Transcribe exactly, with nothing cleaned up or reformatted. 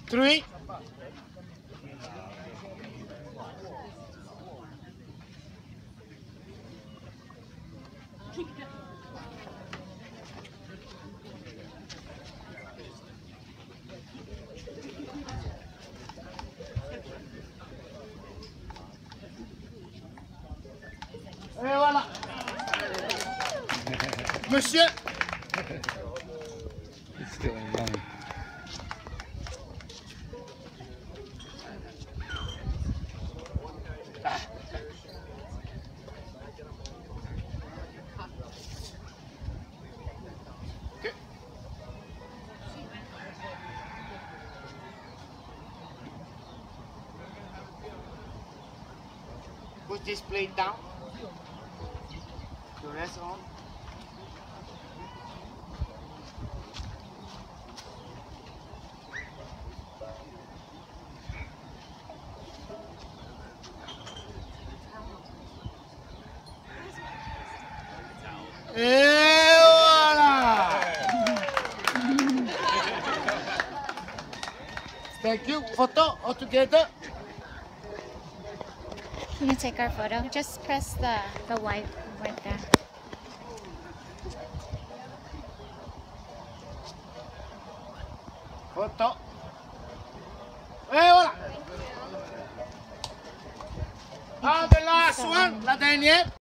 three. Et voilà. Monsieur. It's still in line. Okay. Put this plate down. The rest on. Et voilà. Thank you. Photo all together. Can you take our photo? Just press the, the white right there. Photo. Et voilà. Ah, the last one, la dernière.